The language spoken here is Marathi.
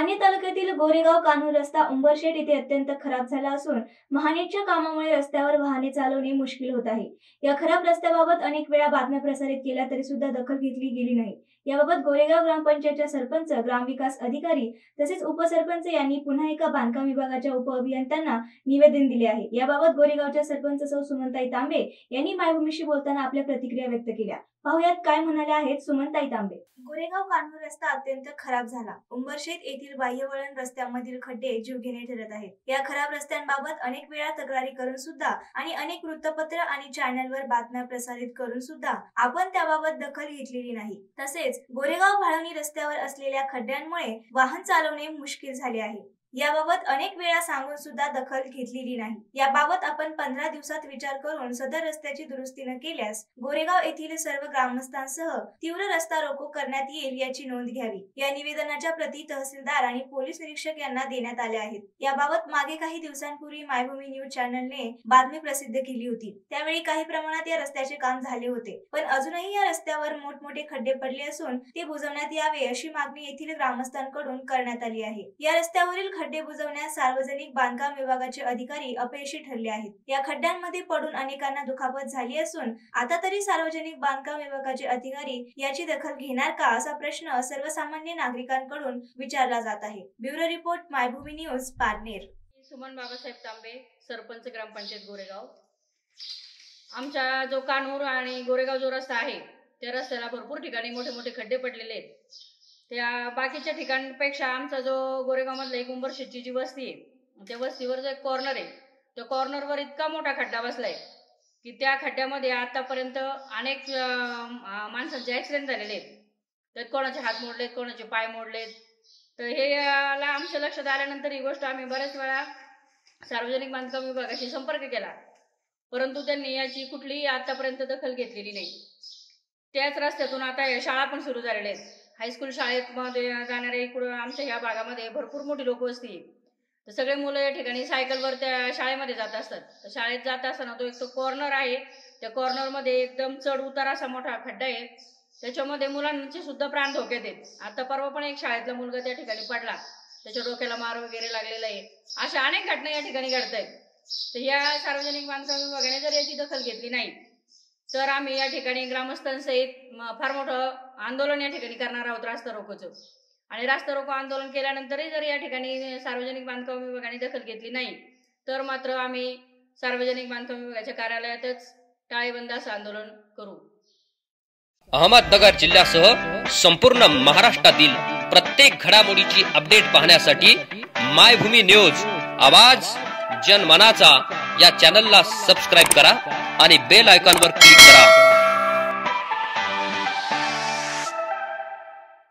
पारनेर तालुक्यातील गोरेगाव कान्होर रस्ता उंबरशेत येथे अत्यंत खराब झाला असून महानेटच्या कामामुळे रस्त्यावर वाहने चालवणे मुश्किल होत आहे। या खराब रस्त्याबाबत अनेक वेळा बातम्या प्रसारित केल्या तरी सुद्धा दखल घेतली गेली नाही। याबाबत गोरेगाव ग्रामपंचायतच्या सरपंच, ग्रामविकास अधिकारी तसेच उपसरपंच यांनी पुन्हा एका बांधकाम विभागाच्या उपअभियंत्यांना निवेदन दिले आहे। याबाबत गोरेगावच्या सरपंच सौ सुमनताई तांबे यांनी मायभूमीशी बोलताना आपल्या प्रतिक्रिया व्यक्त केल्या। पाहुयात काय म्हणाले आहेत सुमनताई तांबे। गोरेगाव कान्होर रस्ता अत्यंत खराब झाला। उंबरशेत येथील बाह्यवळण रस्त्यामधील खड्डे जीवघेणे ठरत आहेत। या खराब रस्त्यांबाबत अनेक वेळा तक्रारी करून सुद्धा आणि अनेक वृत्तपत्र आणि चॅनलवर बातम्या प्रसारित करून सुद्धा आपण त्याबाबत दखल घेतलेली नाही। तसेच गोरेगाव भाळवणी रस्त्यावर असलेल्या खड्ड्यांमुळे वाहन चालवणे मुश्किल झाले आहे। याबाबत अनेक वेळा सांगून सुद्धा दखल घेतलेली नाही। याबाबत आपण 15 दिवसात विचार करून सदर रस्त्याची दुरुस्ती न केल्यास गोरेगाव येथील सर्व ग्रामस्थांसह तीव्र रस्ता रोको करण्यात येईल याची नोंद घ्यावी। या निवेदनाच्या प्रती तहसीलदार आणि पोलीस निरीक्षक यांना देण्यात आल्या आहेत। याबाबत मागे काही दिवसांपूर्वी मायभूमी न्यूज चॅनलने बातमी प्रसिद्ध केली होती। त्यावेळी काही प्रमाणात या रस्त्याचे काम झाले होते, पण अजूनही या रस्त्यावर मोठमोठे खड्डे पडले असून ते बुजवण्यात यावे अशी मागणी येथील ग्रामस्थांकडून करण्यात आली आहे। या रस्त्यावरील खड्डे बुजवण्यास सार्वजनिक बांधकाम विभागाचे अधिकारी अपयशी ठरले आहेत। या खड्ड्यांमध्ये पडून अनेकांना दुखापत झाली असून आता तरी सार्वजनिक बांधकाम विभागाचे अधिकारी याची दखल घेणार का असा प्रश्न सर्वसामान्य नागरिकांकडून विचारला जात आहे। Bureau report, Maybhumi news, Parner. Suman Babasaheb Tambe, sarpanch gram panchayat Goregaon. आमचा जो कान्होर आणि गोरेगाव जो रस्ता आहे त्या रस्त्याला भरपूर ठिकाणी मोठे मोठे खड्डे पडलेले आहेत। त्या बाकीच्या ठिकाणपेक्षा आमचा जो गोरेगाव मधला एक उंबरशेतची जी वस्ती आहे त्या वस्तीवर जो एक कॉर्नर आहे त्या कॉर्नरवर इतका मोठा खड्डा बसलाय की त्या खड्ड्यामध्ये आतापर्यंत अनेक माणसांचे ऍक्सिडेंट झालेले आहेत। त्यात कोणाचे हात मोडलेत, कोणाचे पाय मोडलेत। तर हे याला आमच्या लक्षात आल्यानंतर ही गोष्ट आम्ही बऱ्याच वेळा सार्वजनिक बांधकाम विभागाशी संपर्क केला, परंतु त्यांनी याची कुठलीही आतापर्यंत दखल घेतलेली नाही। त्याच रस्त्यातून आता शाळा पण सुरू झालेल्या आहेत। हायस्कूल शाळेमध्ये जाणाऱ्या इकडं आमच्या ह्या भागामध्ये भरपूर मोठी लोकवस्ती आहे। तर सगळे मुलं या ठिकाणी सायकलवर त्या शाळेमध्ये जात असतात। तर शाळेत जात असताना तो एक तो कॉर्नर आहे, त्या कॉर्नरमध्ये एकदम चढ उतार असा मोठा खड्डा आहे, त्याच्यामध्ये मुलांचे सुद्धा प्राण धोक्यात आहेत। आता परवा पण एक शाळेतला मुलगा त्या ठिकाणी पडला, त्याच्या डोक्याला मार वगैरे लागलेला आहे। अशा अनेक घटना या ठिकाणी घडत आहेत। तर या सार्वजनिक बांधकाम विभागाने जर याची दखल घेतली नाही तर आम्ही या ठिकाणी ग्रामस्थांसहित फार मोठं आंदोलन या ठिकाणी करणार आहोत, रास्ता रोकोचं। आणि रास्ता रोको आंदोलन केल्यानंतरही जर या ठिकाणी सार्वजनिक बांधकाम विभागाने दखल घेतली नाही तर मात्र आम्ही सार्वजनिक बांधकाम विभागाच्या कार्यालयातच टाळेबंद असं आंदोलन करू। अहमदनगर जिल्ह्यासह संपूर्ण महाराष्ट्रातील प्रत्येक घडामोडीची अपडेट पाहण्यासाठी मायभूमी न्यूज आवाज जनमनाचा या चॅनलला सबस्क्राइब करा आणि बेल आयकॉनवर क्लिक करा।